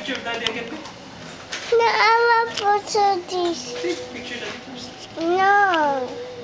picture of Daddy again. No, I want to photo this. Take picture Daddy first. No.